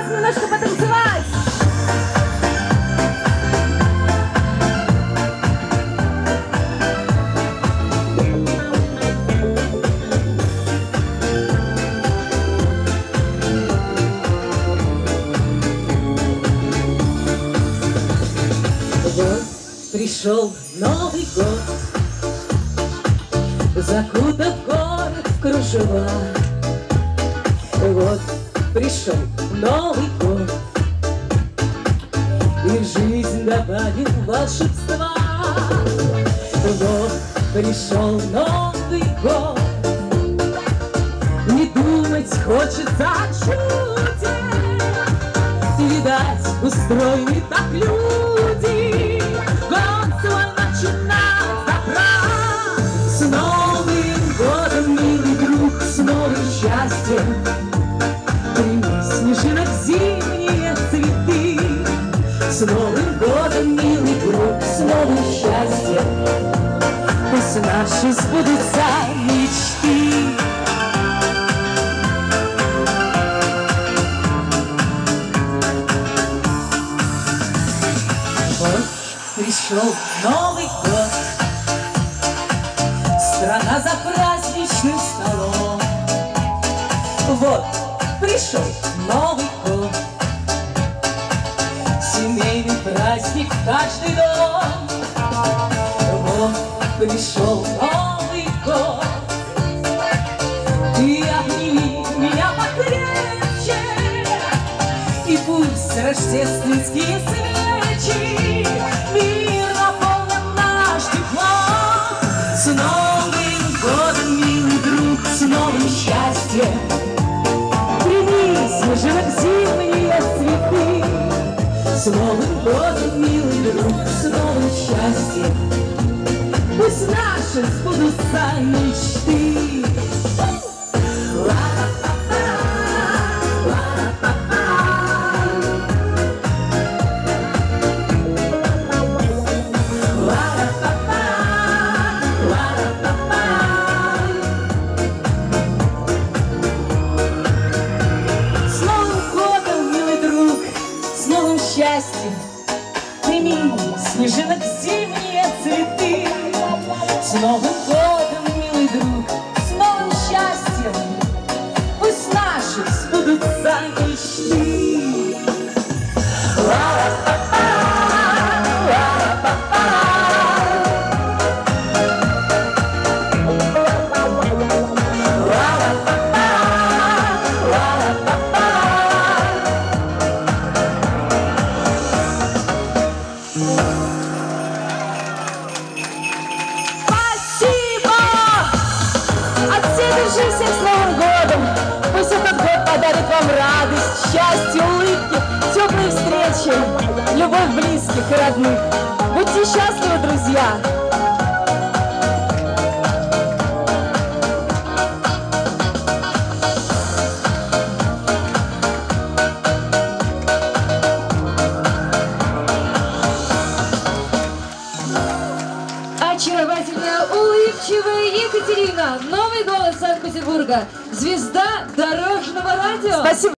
немножко потанцевать. Вот пришел Новый год, закутав город в кружева. Вот пришел Новый год, и жизнь добавил волшебства. Вот пришел Новый год, не думать хочется о чуде. Видать, устроены так люди, год свой начинать добра. С Новым годом, милый друг, с новым счастьем. Прими снежинок зимние цветы. С Новым годом, милый друг, с новым счастьем. Пусть наши сбудутся мечты. Вот пришел Новый год, страна за праздничным столом. Вот пришел Новый год, семейный праздник в каждый дом. Вот пришел Новый год, ты обними меня покрепче, и пусть рождественские свечи мир наполнен наш теплом. С Новым годом, милый друг, с новым счастьем. Прими снежинок зимние цветы. С Новым годом, милый друг, с новым счастьем. Пусть наши сбудутся мечты. Счастье, прими снежинок зимние цветы. С Новым годом, милый друг, с новым счастьем. Пусть наши сбудутся мечты. Всех с Новым годом! Пусть этот год подарит вам радость, счастье, улыбки, теплые встречи, любовь близких и родных. Будьте счастливы, друзья! Очаровательная, улыбчивая Екатерина, новый голос Санкт-Петербурга, звезда дорожного радио. Спасибо.